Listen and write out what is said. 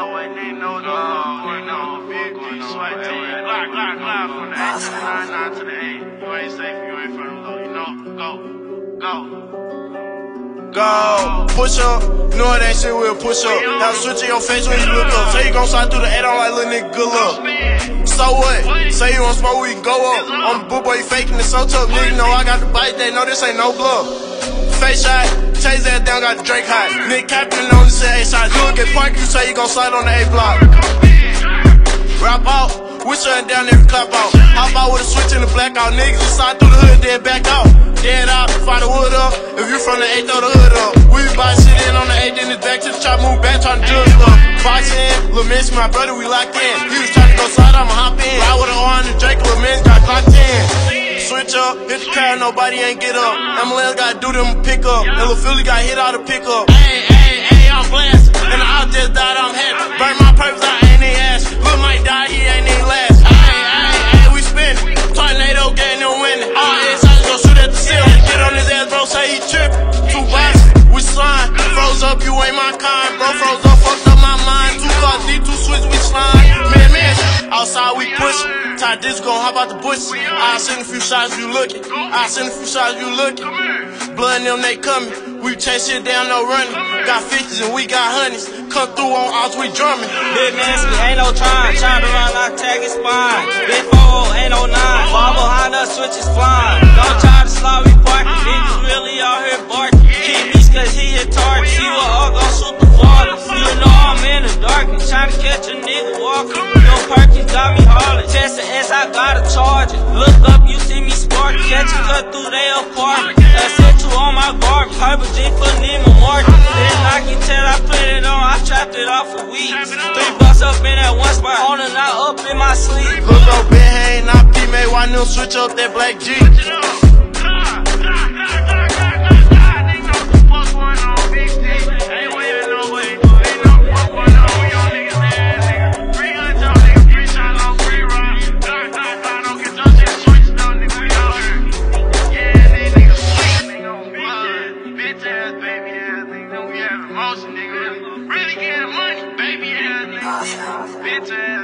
know what they know, you know, 50, swipe 10, Glock from the 8 to the 9 to the 8. You ain't safe, you ain't from the low, you know, go, push up, know it ain't shit, we'll push up. Have a switch in your face when you look up. Say you gon' slide through the 8 on like little nigga, good luck. So what? Say you want smoke, we can go up. I'm a boo boy, you faking it so tough. Nigga know I got the bite, they know this ain't no glove. Face shot, chase that down, got the Drake hot. Nigga Captain on the say 8 shots. You look at Park, you say you gon' slide on the 8 block. Rap out, whistle and down every clap out. Hop out with a switch in the blackout. Niggas slide through the hood, then back out. Dead out, fire the wood up. If you from the 8, throw the hood up. We buy shit in on the 8, then it's back to the chop, move back, tryna judge up. Box in, Lil Minsky, my brother, we locked in. He was trying to go slide, I'ma hop in. Ride with an R and the Drake, Lil Minsky got clocked in. Switch up, hit the car, nobody ain't get up. Emily gotta do them pick up. And Lil Philly got hit out of pickup. Hey, I'm blasted. And the out just died, I'm happy. Burn my purpose, I ain't even ass. Lil Mike died, he ain't even last. Hey, we spinning. Tornado getting them winning. All inside go shoot at the ceiling. Get on his ass, bro, say he trippin'. 2 boxes, we slime. Froze up, you ain't my kind. Bro, froze up, fucked up my mind. 2 cars, D2 switch, we slime. Man, outside we push. Ty this gon' hop out the bush. I send a few shots, you lookin'. Blood in them, they comin'. We chase shit down, no running. Got 50s and we got honeys. Come through on ours, we drumming. 78Manskii, ain't no time. Trying to run like tag his spine. Big 4, ain't no 9. Ball behind us, switches flying. Don't try to slide, we park. Niggas really out here barking. Keep Meech cause he hit target. See what all gon' shoot the water. You know I'm in the darkness. Trying to catch a nigga walking. Yo, Perkins got me hauling. Chest and S, I gotta charge it. Look up, you see me spark. Catch a cut through their apartment. Essential on my garbage. Purple G for Nemo market. Didn't knock it till I put it on. I trapped it off for weeks. 3 bucks up in that one spot. On and out, up in my sleeve. Look up, Ben Hain, not P-May. Why no switch up that black G? Really getting money, baby ass nigga. Bitch ass.